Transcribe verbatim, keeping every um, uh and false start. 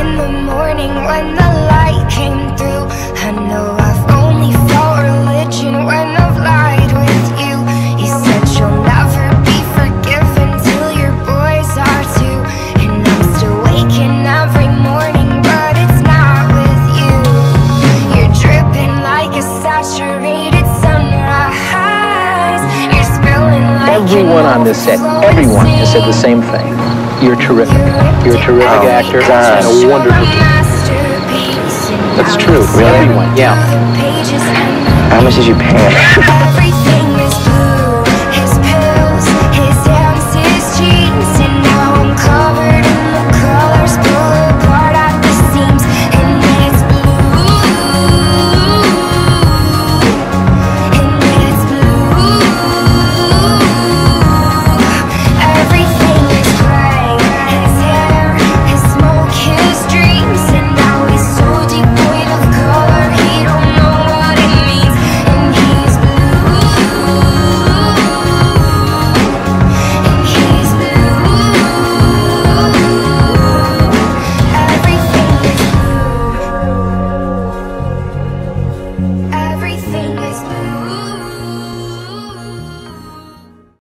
in the morning when the light came through. I know I've only felt religion when I've lied with you. You said you'll never be forgiven till your boys are too. And I'm still waking every morning, but it's not with you. You're dripping like a saturated sunrise. You're spilling like everyone on this set, everyone has said the same thing. You're terrific. You're a terrific oh, actor and a wonderful masterpiece. That's true. Really? Everyone, yeah. How much did you pay him?